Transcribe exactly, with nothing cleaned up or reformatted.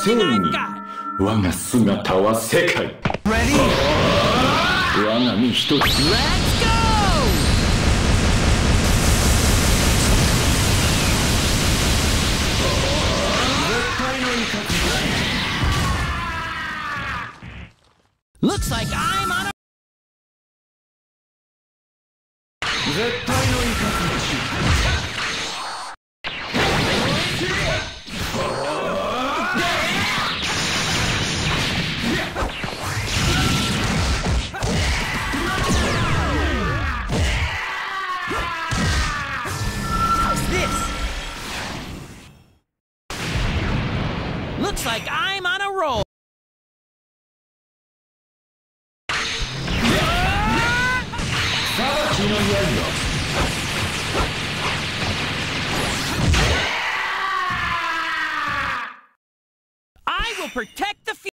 ついに我が姿は世界。我が身一つ。 Looks like I'm on a 絶対の威嚇だし。 How's this? Looks like I'm on a roll. I will protect the field.